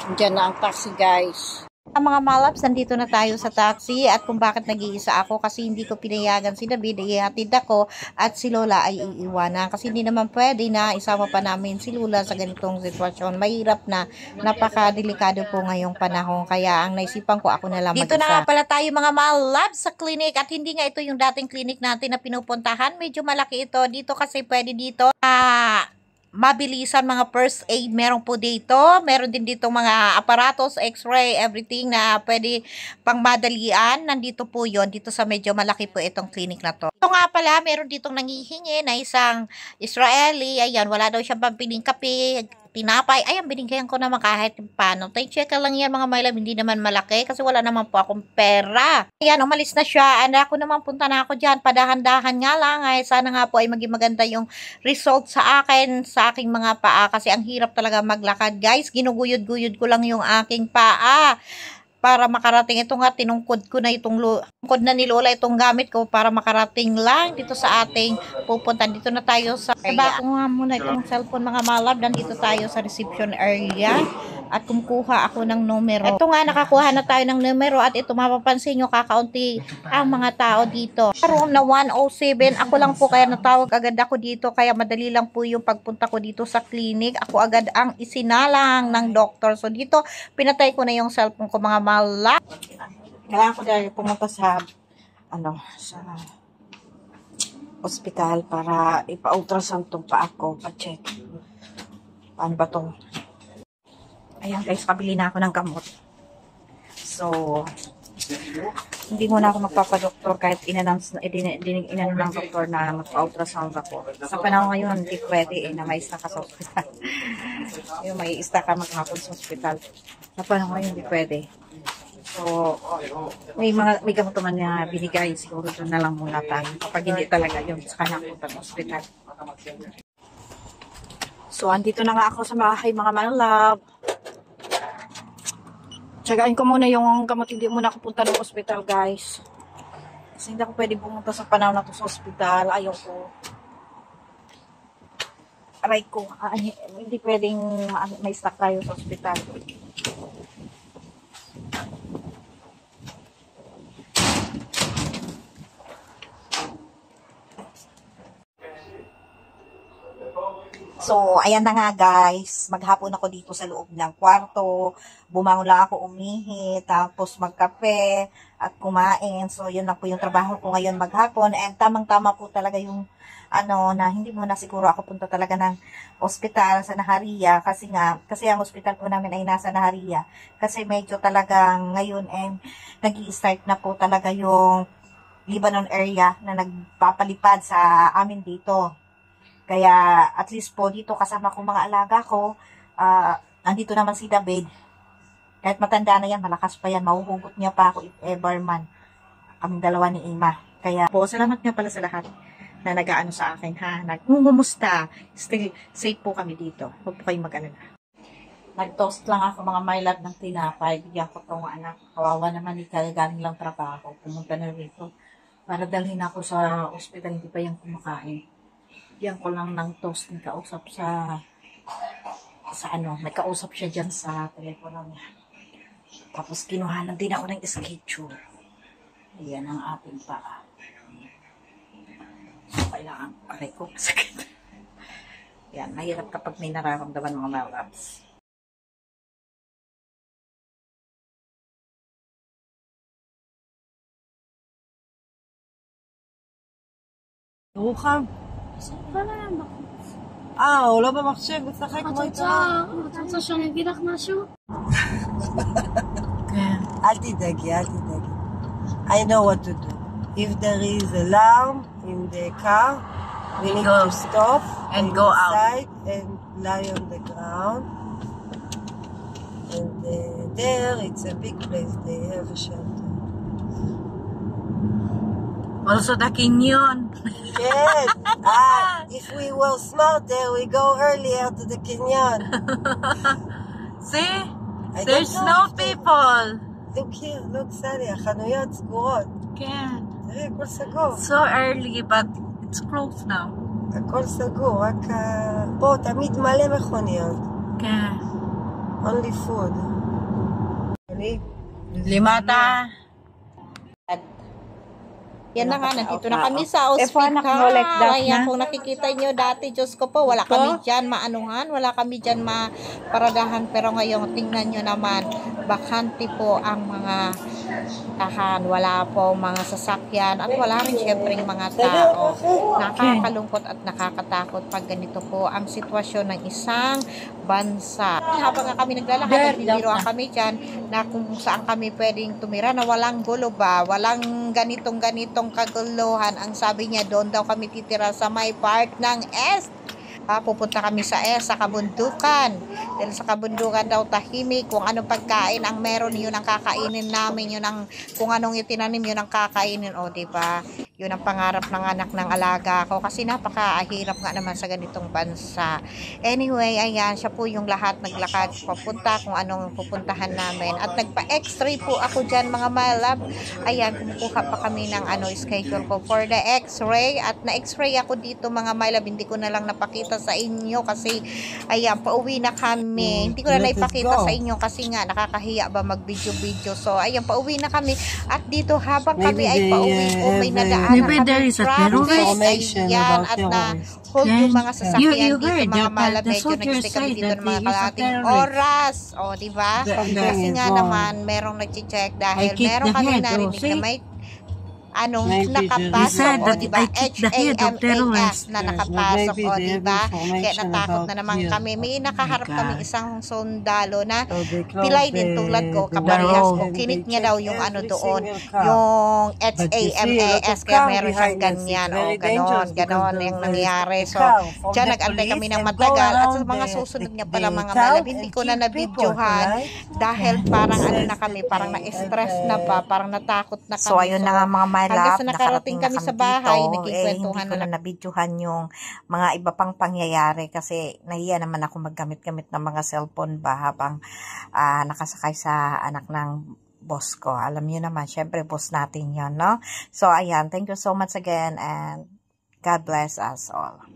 Diyan na ang taxi, guys. Mga malabs, nandito na tayo sa taxi at kung bakit nag-iisa ako kasi hindi ko pinayagan si David, ihatid ako at si Lola ay iiwanan kasi hindi naman pwede na isama pa namin si Lola sa ganitong sitwasyon. Mahirap na, napakadelikado po ngayong panahon kaya ang naisipan ko ako na lang mag-isa. Dito na nga pala tayo mga malabs sa clinic at hindi nga ito yung dating clinic natin na pinupuntahan. Medyo malaki ito. Dito kasi pwede dito mabilisan mga first aid meron po dito. Meron din dito mga aparatos, x-ray, everything na pwede pang madalian. Nandito po yon dito sa medyo malaki po itong clinic na to. Ito nga pala, meron ditong nangihingi na isang Israeli. Ayan, wala daw siyang pampiling kape, tinapay. Ayan, binigyan ko naman kahit paano. Check lang yan mga my love, hindi naman malaki kasi wala naman po akong pera. Ayan, umalis na siya. Ako naman punta na ako dyan. Padahan-dahan nga lang. Ay, sana nga po ay maging maganda yung result sa akin, sa aking mga paa. Kasi ang hirap talaga maglakad. Guys, ginuguyod-guyod ko lang yung aking paa para makarating. Ito nga, tinungkod ko na itong tungkod na ni Lola itong gamit ko para makarating lang dito sa ating pupuntan. Dito na tayo sa area. Ko nga muna itong cellphone mga malab. Dito tayo sa reception area at kumukuha ako ng numero. Ito nga, nakakuha na tayo ng numero at ito mapapansin nyo, kakaunti ang mga tao dito. Room na 107, ako lang po kaya natawag agad ako dito kaya madali lang po yung pagpunta ko dito sa clinic. Ako agad ang isinalang ng doktor. So dito, pinatay ko na yung cellphone ko mga malab. Kailangan ko dahil pumunta sa sa ospital para ipa-ultrasound itong paa ko, pa-check. Paano ba itong? Ayan guys, pabili na ako ng gamot. So, hindi muna ako magpapadoktor kahit inanong ng doktor na magpa-ultrasound ako. Sa panahon ngayon, hindi pwede na may isa ka sa ospital. Yung may isa ka maghapon sa ospital. Sa panahon ngayon, hindi pwede. So, may gamot naman na binigay. Siguro doon na lang muna tayo. Kapag hindi talaga yun, sa kanyang punta ng ospital. So, andito na nga ako sa bahay, mga malab. Tsagain ko muna yung gamot. Hindi muna ako punta ng ospital, guys. Kasi hindi ako pwede pumunta sa panahon na to sa ospital. Ayaw ko. Aray ko. Hindi pwedeng may stock tayo sa ospital. So, ayan na nga guys, maghapon ako dito sa loob ng kwarto, bumangon lang ako umihi, tapos magkape at kumain. So, yun lang po yung trabaho ko ngayon maghapon and tamang-tama po talaga yung na hindi muna siguro ako punta talaga ng ospital sa Naharia kasi ang ospital po namin ay nasa Naharia kasi medyo talagang ngayon nag-i-start na po talaga yung Lebanon area na nagpapalipad sa amin dito. Kaya, at least po, dito kasama ko mga alaga ko, andito naman si David. Kahit matanda na yan, malakas pa yan, mahuhugot niya pa ako if ever man. Kaming dalawa ni Ima. Kaya po, salamat nga pala sa lahat na nag-aano sa akin, ha? Nagmumusta. Still, safe po kami dito. Huwag po kayong mag-alala. Nag-toast lang ako mga my love ng tinapay. Bigyan ko itong anak. Kawawa naman, galing lang trabaho. Pumunta na rito. Para dalhin ako sa ospital, hindi pa yung kumakain. Diyan ko lang ng toast ng kausap may kausap siya dyan sa telepono niya. Tapos kinuhanan din ako ng schedule. Ayan ang ating paa. So, kailangan aray ko masakit. Yan, mahirap kapag may nararamdaman mga malabs. רוחם? הוא לא במחשב, משחק כמו איתה. את רוצה שאני אגיד לך משהו? כן. אל תדאגי, אל תדאגי. I know what to do. If there is alarm in the car, we need to stop and go outside and lie on the ground. And there, it's a big place. They have a shelter. Also the canyon. Yes. If we were smarter, we go earlier to the canyon. See? There's no people. Look here, look, Sally, החנויות סגורות. כן. תראי, הכל סגור. So early, but it's closed now. הכל סגור, רק פה תמיד מלא מכוניות. כן. Only food. Limata. Yan na nga, nandito na kami sa F1 hospital. acknowledge that Ayan, na. kung nakikita nyo dati, Diyos ko po, wala kami dyan maanuhan, wala kami dyan maparadahan. Pero ngayon, tingnan nyo naman, bakante po ang mga tahan. Wala po mga sasakyan at wala rin syempre mga tao. Nakakalungkot at nakakatakot pag ganito po ang sitwasyon ng isang bansa. Habang nga kami naglalakad, nagbibiroan kami dyan na kung saan kami pwedeng tumira na walang gulo ba, walang ganitong kaguluhan. Ang sabi niya, doon daw kami titira sa may part ng S. Pupunta kami sa sa kabundukan. Dahil sa kabundukan daw tahimik, kung anong pagkain ang meron, yun ang kakainin namin, yun ang, kung anong itinanim, yun ang kakainin. O, diba? Yun ang pangarap ng anak ng alaga ko. Kasi napakahirap nga naman sa ganitong bansa. Anyway, ayan, siya po yung lahat naglakad papunta kung anong pupuntahan namin. At nagpa-x-ray po ako dyan, mga malab. Ayan, kumukuha pa kami ng schedule ko for the x-ray. At na-x-ray ako dito, mga malab. Hindi ko na lang napakita sa inyo kasi ayan, pauwi na kami. Hindi ko na naipakita sa inyo kasi nga nakakahiya ba mag-video-video. So ayan, pauwi na kami. At dito habang kami ay pauwi po, may nadaan na kami traffic. Ayan, at na hold yung mga sasakyan dito, mga malab. Medyo nag-stay kami dito ng mga kalahating oras. O, diba? Kasi nga naman, merong nag-check dahil meron kami narinig na may nakapasok, o diba, HAMAS na nakapasok, o diba, kaya natakot na naman kami. May nakaharap kami isang sundalo na pilay din tulad ko, kaparehas ko, kinit niya daw yung doon, yung HAMAS, kaya meron siyang ganyan, o ganon yung nangyari. So dyan nag-antay kami ng matagal at sa mga susunod niya pala mga malab, hindi ko na nabidyohan dahil parang na kami, parang na-stress na pa, parang natakot na kami. So ayun na nga mga hanggang sa nakarating kami sa bahay, nagkikwentuhan hindi ko na nabidyohan yung mga iba pang pangyayari kasi nahiya naman ako maggamit-gamit ng mga cellphone ba habang nakasakay sa anak ng boss ko. Alam niyo naman, syempre boss natin yon, no? So ayan, thank you so much again and God bless us all.